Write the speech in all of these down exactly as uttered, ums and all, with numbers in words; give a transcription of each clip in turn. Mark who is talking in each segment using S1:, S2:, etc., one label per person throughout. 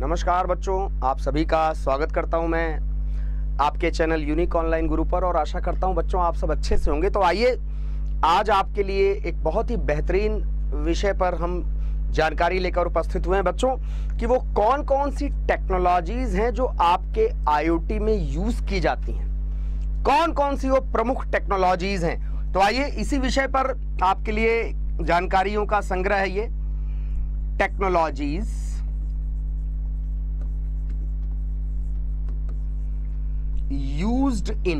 S1: नमस्कार बच्चों, आप सभी का स्वागत करता हूं मैं आपके चैनल यूनिक ऑनलाइन गुरु पर और आशा करता हूं बच्चों आप सब अच्छे से होंगे। तो आइए आज आपके लिए एक बहुत ही बेहतरीन विषय पर हम जानकारी लेकर उपस्थित हुए हैं बच्चों कि वो कौन कौन सी टेक्नोलॉजीज हैं जो आपके आईओटी में यूज की जाती हैं, कौन कौन सी वो प्रमुख टेक्नोलॉजीज हैं। तो आइए इसी विषय पर आपके लिए जानकारियों का संग्रह है ये टेक्नोलॉजीज used in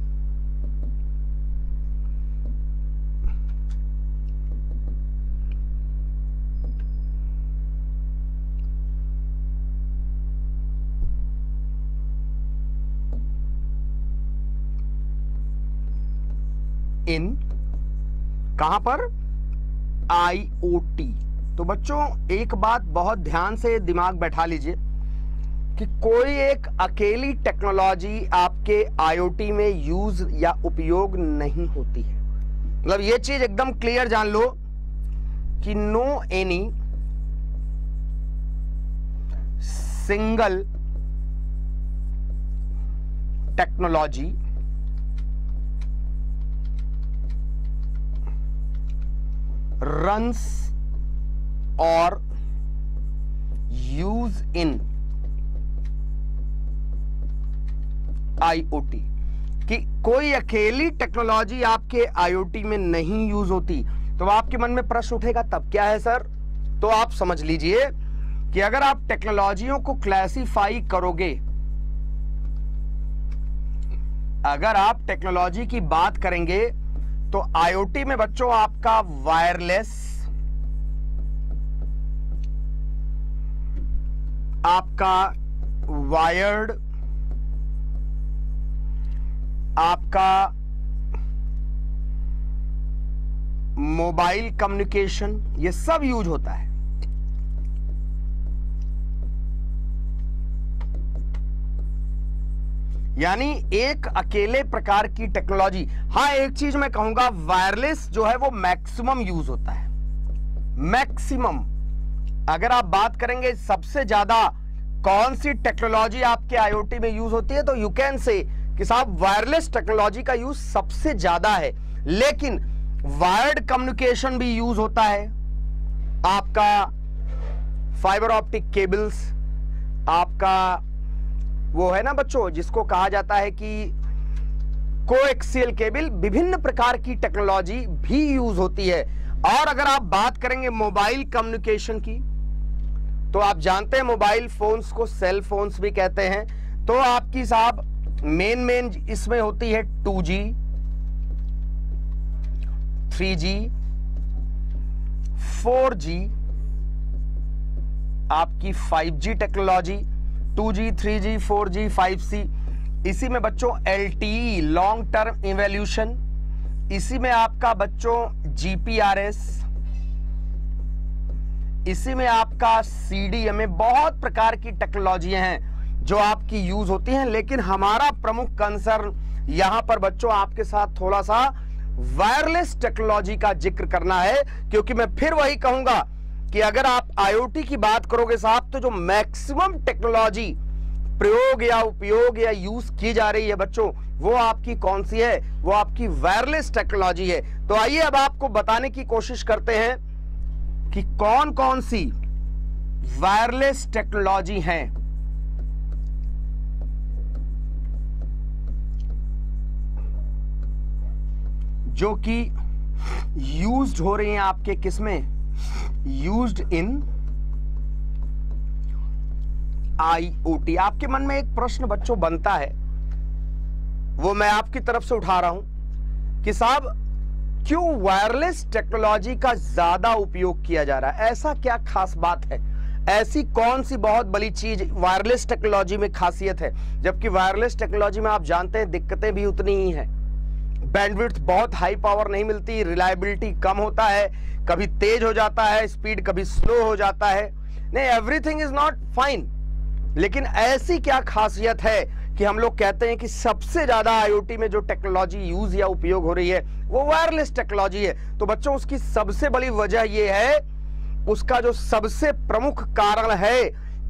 S1: in कहां पर आईओटी। तो बच्चों एक बात बहुत ध्यान से दिमाग बैठा लीजिए कि कोई एक अकेली टेक्नोलॉजी आपके आईओटी में यूज या उपयोग नहीं होती है। मतलब ये चीज एकदम क्लियर जान लो कि no any single technology runs और यूज इन आईओटी कि कोई अकेली टेक्नोलॉजी आपके आईओटी में नहीं यूज होती। तो आपके मन में प्रश्न उठेगा तब क्या है सर? तो आप समझ लीजिए कि अगर आप टेक्नोलॉजियों को क्लासिफाई करोगे, अगर आप टेक्नोलॉजी की बात करेंगे तो आईओटी में बच्चों आपका वायरलेस, आपका वायर्ड, आपका मोबाइल कम्युनिकेशन, ये सब यूज होता है। यानी एक अकेले प्रकार की टेक्नोलॉजी। हाँ, एक चीज मैं कहूंगा, वायरलेस जो है वो मैक्सिमम यूज होता है। मैक्सिमम अगर आप बात करेंगे सबसे ज्यादा कौन सी टेक्नोलॉजी आपके आईओटी में यूज होती है, तो यू कैन से कि साहब वायरलेस टेक्नोलॉजी का यूज सबसे ज्यादा है। लेकिन वायर्ड कम्युनिकेशन भी यूज होता है, आपका फाइबर ऑप्टिक केबल्स, आपका वो है ना बच्चों जिसको कहा जाता है कि कोएक्सियल केबल, विभिन्न प्रकार की टेक्नोलॉजी भी यूज होती है। और अगर आप बात करेंगे मोबाइल कम्युनिकेशन की, तो आप जानते हैं मोबाइल फोन्स को सेल फोन्स भी कहते हैं। तो आपकी साहब मेन मेन इसमें होती है two G, three G, four G, आपकी five G technology, two G, three G, four G, five G. इसी में बच्चों L T E long term evolution, इसी में आपका बच्चों जी पी आर एस, इसी में आपका सी डी एम ए, बहुत प्रकार की टेक्नोलॉजियां हैं जो आपकी यूज होती हैं। लेकिन हमारा प्रमुख कंसर्न यहां पर बच्चों आपके साथ थोड़ा सा वायरलेस टेक्नोलॉजी का जिक्र करना है, क्योंकि मैं फिर वही कहूंगा कि अगर आप आईओटी की बात करोगे साहब, तो जो मैक्सिमम टेक्नोलॉजी प्रयोग या उपयोग या यूज की जा रही है बच्चों, वो आपकी कौन सी है? वो आपकी वायरलेस टेक्नोलॉजी है। तो आइए अब आपको बताने की कोशिश करते हैं कि कौन कौन सी वायरलेस टेक्नोलॉजी हैं जो कि यूज्ड हो रही हैं आपके किसमें? Used in IoT. आपके मन में एक प्रश्न बच्चों बनता है, वो मैं आपकी तरफ से उठा रहा हूं कि साहब क्यों वायरलेस टेक्नोलॉजी का ज्यादा उपयोग किया जा रहा है? ऐसा क्या खास बात है? ऐसी कौन सी बहुत बड़ी चीज वायरलेस टेक्नोलॉजी में खासियत है? जबकि वायरलेस टेक्नोलॉजी में आप जानते हैं दिक्कतें भी उतनी ही हैं। बैंडविड्थ बहुत हाई पावर नहीं मिलती, रिलायबिलिटी कम होता है, कभी तेज हो जाता है स्पीड, कभी स्लो हो जाता है। नहीं, एवरीथिंग इज नॉट फाइन। लेकिन ऐसी क्या खासियत है कि हम लोग कहते हैं कि सबसे ज्यादा आईओटी में जो टेक्नोलॉजी यूज या उपयोग हो रही है वो वायरलेस टेक्नोलॉजी है? तो बच्चों उसकी सबसे बड़ी वजह यह है, उसका जो सबसे प्रमुख कारण है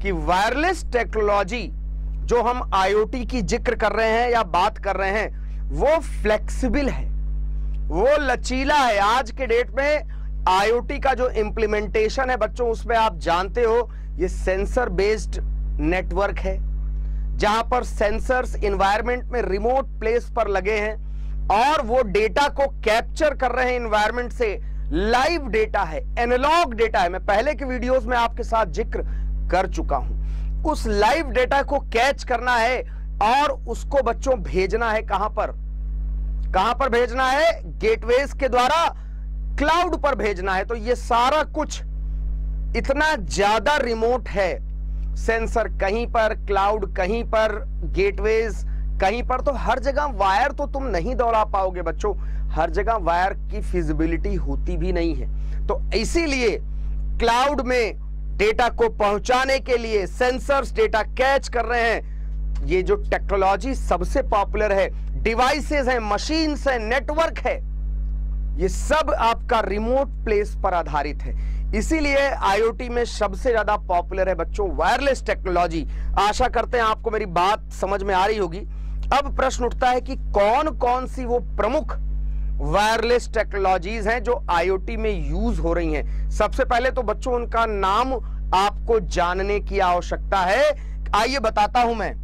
S1: कि वायरलेस टेक्नोलॉजी जो हम आईओटी की जिक्र कर रहे हैं या बात कर रहे हैं, वो फ्लेक्सिबल है, वो लचीला है। आज के डेट में आईओटी का जो इंप्लीमेंटेशन है बच्चों, उसमें आप जानते हो ये सेंसर बेस्ड नेटवर्क है, जहां पर सेंसर्स एनवायरनमेंट में रिमोट प्लेस पर लगे हैं और वो डेटा को कैप्चर कर रहे हैं एनवायरनमेंट से। लाइव डेटा है, एनालॉग डेटा है, मैं पहले के वीडियोस में आपके साथ जिक्र कर चुका हूं। उस लाइव डेटा को कैच करना है और उसको बच्चों भेजना है कहां पर, कहां पर भेजना है? गेटवेज के द्वारा क्लाउड पर भेजना है। तो ये सारा कुछ इतना ज्यादा रिमोट है, सेंसर कहीं पर, क्लाउड कहीं पर, गेटवेज कहीं पर, तो हर जगह वायर तो तुम नहीं दौड़ा पाओगे बच्चों, हर जगह वायर की फिजिबिलिटी होती भी नहीं है। तो इसीलिए क्लाउड में डेटा को पहुंचाने के लिए सेंसर्स डेटा कैच कर रहे हैं। ये जो टेक्नोलॉजी सबसे पॉपुलर है, डिवाइसेस हैं, मशीन्स हैं, नेटवर्क है, ये सब आपका रिमोट प्लेस पर आधारित है। इसीलिए आईओटी में सबसे ज्यादा पॉपुलर है बच्चों वायरलेस टेक्नोलॉजी। आशा करते हैं आपको मेरी बात समझ में आ रही होगी। अब प्रश्न उठता है कि कौन कौन सी वो प्रमुख वायरलेस टेक्नोलॉजीज हैं जो आईओटी में यूज हो रही हैं। सबसे पहले तो बच्चों उनका नाम आपको जानने की आवश्यकता है। आइए बताता हूं मैं।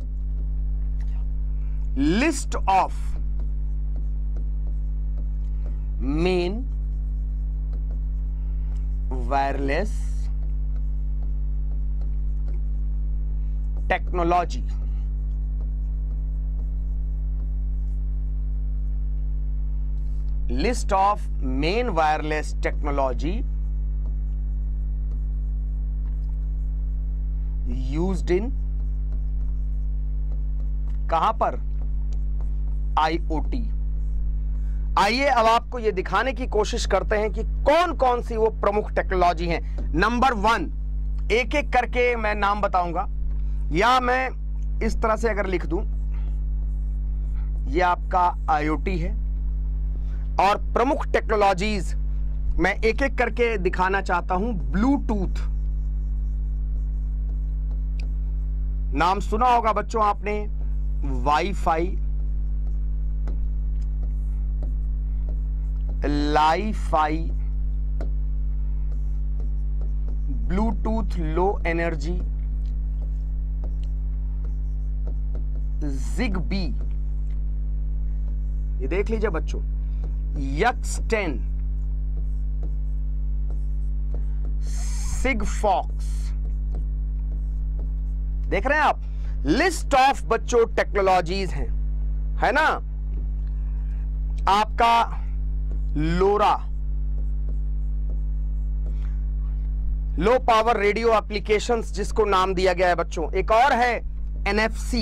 S1: List of main wireless technology. List of main wireless technology used in, कहां पर? आईओटी। आइए अब आपको यह दिखाने की कोशिश करते हैं कि कौन कौन सी वो प्रमुख टेक्नोलॉजी हैं। नंबर वन, एक एक करके मैं नाम बताऊंगा, या मैं इस तरह से अगर लिख दूं, ये आपका आईओटी है और प्रमुख टेक्नोलॉजीज मैं एक एक करके दिखाना चाहता हूं। ब्लूटूथ, नाम सुना होगा बच्चों आपने, WiFi, LiFi, Bluetooth low energy, Zigbee, ये देख लीजिए बच्चों, एक्स टेन, सिगफॉक्स, देख रहे हैं आप। लिस्ट ऑफ बच्चों टेक्नोलॉजीज हैं, है ना। आपका LoRa, low power radio applications जिसको नाम दिया गया है बच्चों। एक और है एनएफसी।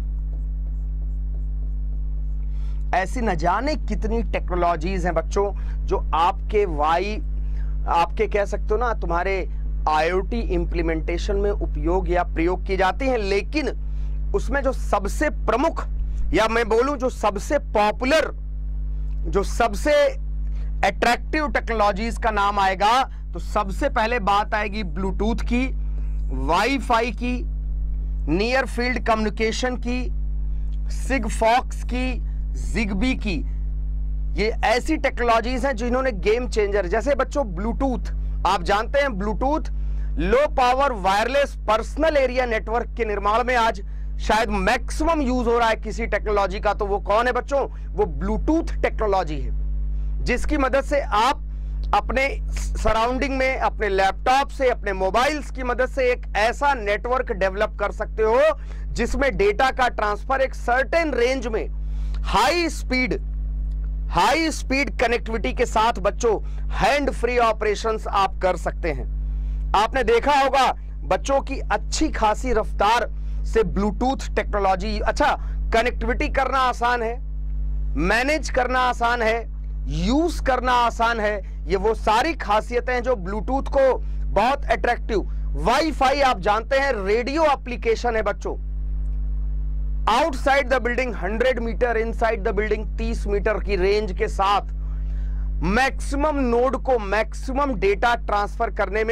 S1: ऐसी न जाने कितनी टेक्नोलॉजीज हैं बच्चों जो आपके वाई आपके कह सकते हो ना, तुम्हारे आईओटी इंप्लीमेंटेशन में उपयोग या प्रयोग की जाती हैं। लेकिन उसमें जो सबसे प्रमुख, या मैं बोलूं जो सबसे पॉपुलर, जो सबसे अट्रैक्टिव टेक्नोलॉजीज का नाम आएगा, तो सबसे पहले बात आएगी ब्लूटूथ की, वाईफाई की, नियर फील्ड कम्युनिकेशन की, सिगफॉक्स की, जिगबी की। ये ऐसी टेक्नोलॉजीज हैं जिन्होंने गेम चेंजर, जैसे बच्चों ब्लूटूथ, आप जानते हैं Bluetooth low power wireless personal area network के निर्माण में आज शायद मैक्सिमम यूज हो रहा है किसी टेक्नोलॉजी का। तो वो कौन है बच्चों? वो ब्लूटूथ टेक्नोलॉजी है, जिसकी मदद से आप अपने सराउंडिंग में, अपने लैपटॉप से, अपने मोबाइल्स की मदद से एक ऐसा नेटवर्क डेवलप कर सकते हो जिसमें डेटा का ट्रांसफर एक सर्टेन रेंज में high speed high speed connectivity के साथ बच्चों हैंड फ्री ऑपरेशंस आप कर सकते हैं। आपने देखा होगा बच्चों की अच्छी खासी रफ्तार से ब्लूटूथ टेक्नोलॉजी, अच्छा कनेक्टिविटी करना आसान है, मैनेज करना आसान है, यूज करना आसान है। ये वो सारी खासियतें जो ब्लूटूथ को बहुत अट्रैक्टिव। वाईफाई आप जानते हैं रेडियो एप्लीकेशन है बच्चों। Outside the building hundred metre, inside the building तीस मीटर की रेंज के साथ मैक्सिमम नोड को मैक्सिमम डेटा ट्रांसफर करने में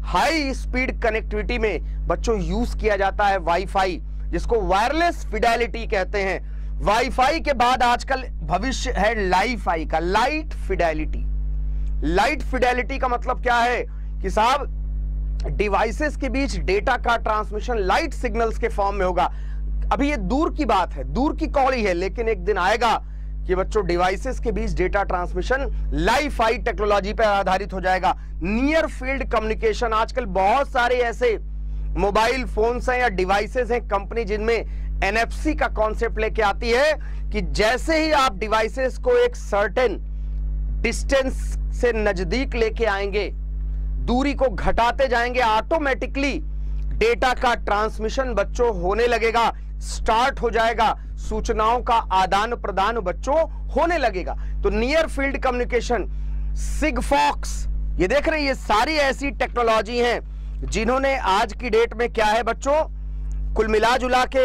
S1: हाई स्पीड कनेक्टिविटी में बच्चों यूज किया जाता है वाईफाई, जिसको वायरलेस फिडेलिटी कहते हैं। वाईफाई के बाद आजकल भविष्य है लाईफाई का, लाइट फिडेलिटी। लाइट फिडेलिटी का मतलब क्या है कि साहब डिवाइसेस के बीच डेटा का ट्रांसमिशन लाइट सिग्नल्स के फॉर्म में होगा। अभी ये दूर की बात है, दूर की कौड़ी है, लेकिन एक दिन आएगा कि बच्चों डिवाइसेस के बीच डेटा ट्रांसमिशन लाईफाई टेक्नोलॉजी पर आधारित हो जाएगा। नियर फील्ड कम्युनिकेशन, आजकल बहुत सारे ऐसे मोबाइल फोन्स हैं या डिवाइसेस हैं कंपनी जिनमें एनएफसी का कॉन्सेप्ट लेके आती है कि जैसे ही आप डिवाइसेस को एक सर्टेन डिस्टेंस से नजदीक लेके आएंगे, दूरी को घटाते जाएंगे, ऑटोमेटिकली डेटा का ट्रांसमिशन बच्चों होने लगेगा, स्टार्ट हो जाएगा, सूचनाओं का आदान प्रदान बच्चों होने लगेगा। तो नियर फील्ड कम्युनिकेशन, सिगफॉक्स, ये देख रहे हैं, ये सारी ऐसी टेक्नोलॉजी हैं जिन्होंने आज की डेट में क्या है बच्चों, कुल मिला जुला के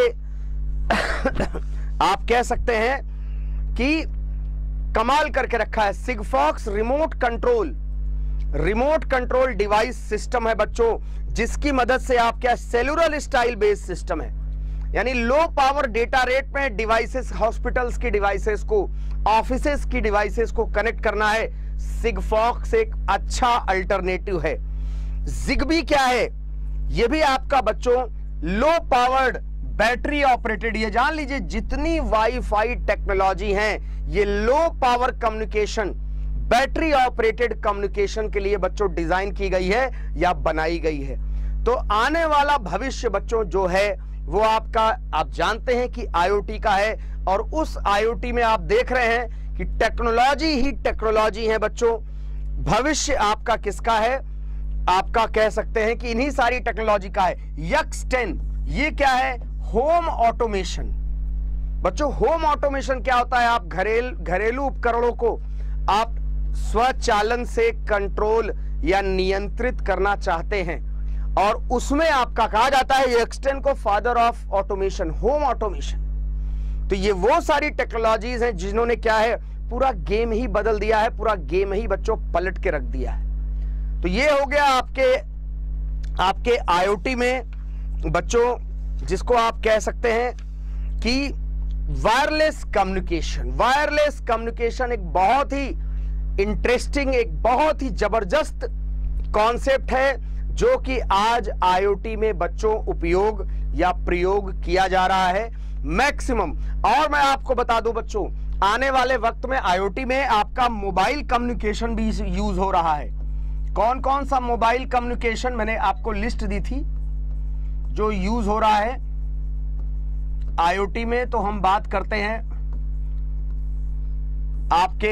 S1: आप कह सकते हैं कि कमाल करके रखा है। Sigfox remote control, remote control device system है बच्चों, जिसकी मदद से आप क्या, सेलुलर स्टाइल बेस्ड सिस्टम है, यानी लो पावर डेटा रेट में डिवाइसेस, हॉस्पिटल्स की डिवाइसेस को, ऑफिसेस की डिवाइसेस को कनेक्ट करना है। सिगफॉक्स एक अच्छा अल्टरनेटिव है। जिगबी क्या है, ये भी आपका बच्चों लो पावर्ड बैटरी ऑपरेटेड, ये जान लीजिए जितनी वाईफाई टेक्नोलॉजी हैं ये low power communication, battery operated communication के लिए बच्चों डिजाइन की गई है या बनाई गई है। तो आने वाला भविष्य बच्चों जो है वो आपका, आप जानते हैं कि आईओटी का है, और उस आईओटी में आप देख रहे हैं कि टेक्नोलॉजी ही टेक्नोलॉजी है बच्चों। भविष्य आपका किसका है, आपका कह सकते हैं कि इन्हीं सारी टेक्नोलॉजी का है। यक्स टेन, ये क्या है, होम ऑटोमेशन। बच्चों होम ऑटोमेशन क्या होता है, आप घरेल घरेलू उपकरणों को आप स्वचालन से कंट्रोल या नियंत्रित करना चाहते हैं, और उसमें आपका कहा जाता है यक्स टेन को father of automation, home automation. तो ये वो सारी टेक्नोलॉजीज हैं जिन्होंने क्या है, पूरा गेम ही बदल दिया है, पूरा गेम ही बच्चों पलट के रख दिया है। तो ये हो गया आपके आपके आईओटी में बच्चों, जिसको आप कह सकते हैं कि वायरलेस कम्युनिकेशन। वायरलेस कम्युनिकेशन एक बहुत ही इंटरेस्टिंग, एक बहुत ही जबरदस्त कॉन्सेप्ट है जो कि आज आईओटी में बच्चों उपयोग या प्रयोग किया जा रहा है मैक्सिमम। और मैं आपको बता दूं बच्चों, आने वाले वक्त में आईओटी में आपका मोबाइल कम्युनिकेशन भी यूज हो रहा है। कौन कौन सा मोबाइल कम्युनिकेशन, मैंने आपको लिस्ट दी थी जो यूज हो रहा है आईओटी में। तो हम बात करते हैं आपके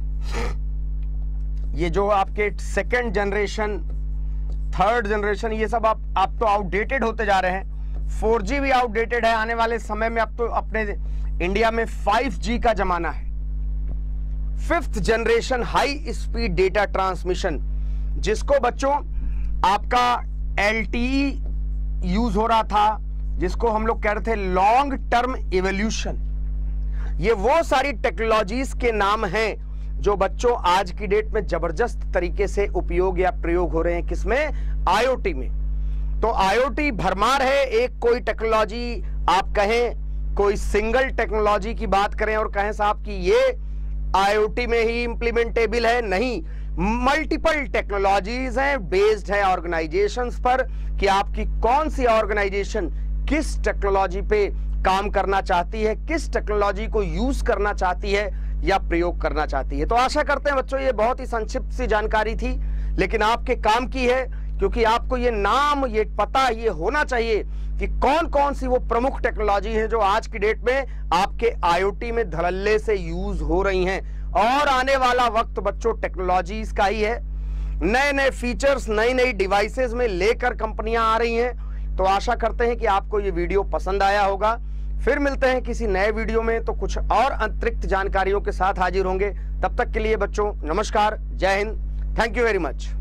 S1: ये जो आपके सेकेंड जनरेशन, थर्ड जनरेशन, ये सब आप आप तो आउटडेटेड होते जा रहे हैं। फोर जी भी आउटडेटेड है, आने वाले समय में अब तो अपने इंडिया में फाइव जी का जमाना है। Fifth generation high speed data transmission, जिसको बच्चों आपका एलटीई यूज हो रहा था, जिसको हम लोग कह रहे थे लॉन्ग टर्म इवोल्यूशन। ये वो सारी टेक्नोलॉजीज के नाम हैं जो बच्चों आज की डेट में जबरदस्त तरीके से उपयोग या प्रयोग हो रहे हैं, किसमें, आईओटी में। तो आईओटी भरमार है, एक कोई टेक्नोलॉजी आप कहें, कोई सिंगल टेक्नोलॉजी की बात करें और कहें साहब कि ये आईओटी में ही इंप्लीमेंटेबल है, नहीं, मल्टीपल टेक्नोलॉजीज हैं, बेस्ड है ऑर्गेनाइजेशंस पर कि आपकी कौन सी ऑर्गेनाइजेशन किस टेक्नोलॉजी पे काम करना चाहती है, किस टेक्नोलॉजी को यूज करना चाहती है या प्रयोग करना चाहती है। तो आशा करते हैं बच्चों ये बहुत ही संक्षिप्त सी जानकारी थी, लेकिन आपके काम की है, क्योंकि आपको ये नाम, ये पता, ये होना चाहिए कि कौन कौन सी वो प्रमुख टेक्नोलॉजी है जो आज की डेट में आपके आईओटी में धड़ल्ले से यूज हो रही हैं। और आने वाला वक्त बच्चों टेक्नोलॉजीज का ही है, नए नए फीचर्स, नई नई डिवाइसेस में लेकर कंपनियां आ रही हैं। तो आशा करते हैं कि आपको ये वीडियो पसंद आया होगा। फिर मिलते हैं किसी नए वीडियो में, तो कुछ और अतिरिक्त जानकारियों के साथ हाजिर होंगे। तब तक के लिए बच्चों नमस्कार, जय हिंद, थैंक यू वेरी मच।